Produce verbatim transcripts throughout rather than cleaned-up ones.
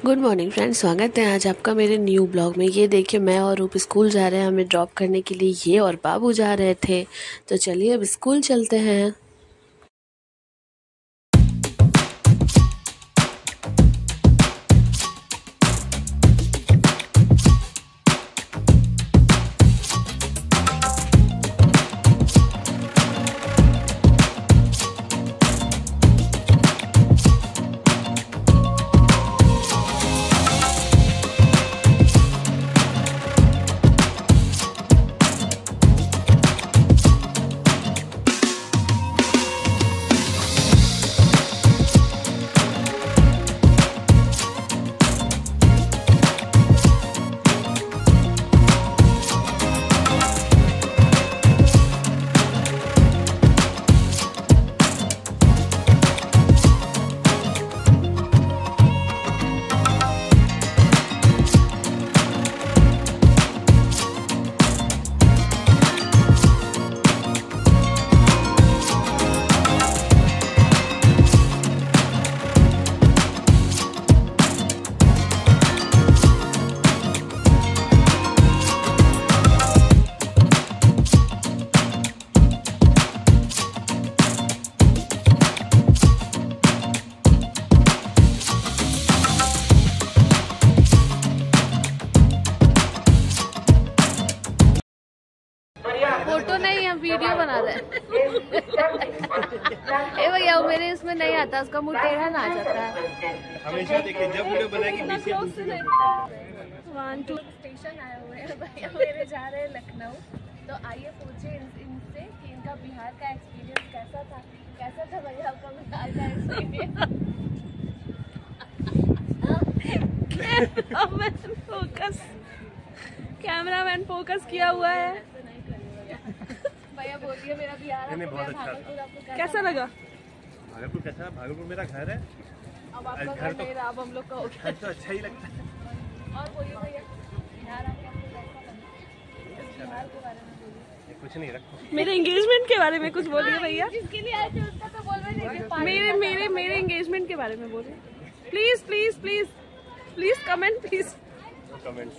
Good morning friends, स्वागत है आज आपका मेरे न्यू ब्लॉग में। ये देखिए, मैं और रूप स्कूल जा रहे हैं, हमें ड्रॉप करने के लिए ये और बाबू जा रहे थे। तो चलिए अब स्कूल चलते हैं। फोटो नहीं, हम वीडियो बना रहे हैं। ए भैया, वो मेरे इसमें नहीं आता, उसका मुंह टेढ़ा ना आ जाता है। हमेशा देखिए जब वीडियो बनाएगी वन टू स्टेशन आए हुए हैं भैया, मेरे जा रहे हैं लखनऊ। तो आइए पूछे इनसे कि इनका बिहार का एक्सपीरियंस कैसा था। कैसा था भैया आपका बिहार का एक्सपीरियंस? फोकस कैमरामैन फोकस किया हुआ है। भैया बोलिए, मेरा बिहार आपको बहुत अच्छा भागलपुर कैसा लगा? भागलपुर कैसा? भागलपुर मेरा घर है। अब आपका घर नहीं रहा, अब हम लोग का हो गया। तो अच्छा ही लगता है। और बोलिए भैया, बिहार आपको कैसा लगा? बिहार के बारे में बोलिए। कुछ नहीं, रखो। मेरे एंगेजमेंट के बारे में कुछ बोलिए भैया। जिसके लिए आए थे उसका तो बोल रहे थे। मेरे मेरे मेरे एंगेजमेंट के बारे में बोलिए please please please please comment please comment.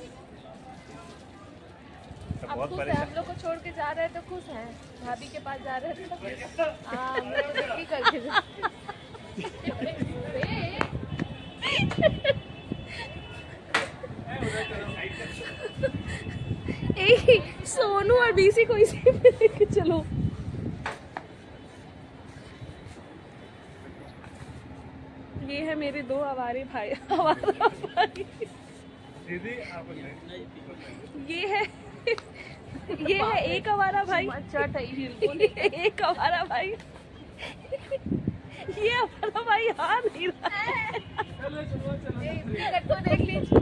अब खुश है, हम लोग को छोड़ के जा रहे हैं तो खुश हैं। भाभी के पास जा रहे थे तो हाँ, हम लोग की करके जा। ए, सोनू और बीसी को इसी में लेके चलो। ये है मेरे दो आवारे भाई। आवारा भाई दीदी आप ये है ये है एक आवारा भाई। एक आवारा भाई। ये आवारा भाई आ नहीं रहा है। देख लीजिए।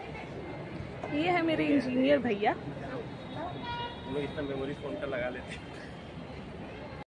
ये है मेरे इंजीनियर भैया। हम लोग इतना मेमोरी फोन का लगा लेते हैं।